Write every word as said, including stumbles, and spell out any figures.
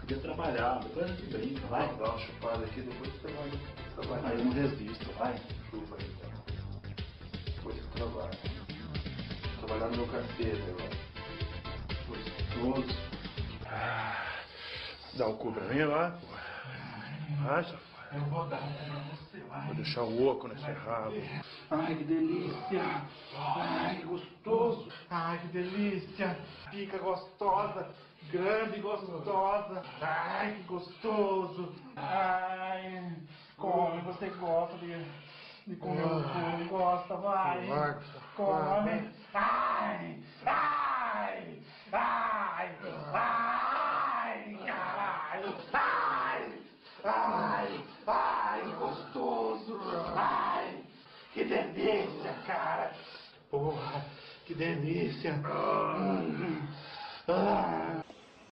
Podia trabalhar, depois a gente brinca, vai. Dá uma chupada aqui, depois você vai trabalhar. Aí eu não resisto, vai. Chupa aí, então. Depois você trabalha. Trabalhar no meu cacete agora. Gostoso. Ah, dá o cu pra mim lá. Vai, safado. Eu vou dar pra você, vai. Vou deixar o oco nesse rabo. Ai, que delícia. Ai, que gostoso. Ai, que delícia. Pica gostosa. Grande e gostosa. Ai, que gostoso. Ai, come, você gosta de, de comer o cu, gosta, vai. Larga, Come. Ai, ai, ai, ai, caralho. Ai, ai, ai, que gostoso. Ai, que delícia, cara. Porra, que delícia. Hum. Ah.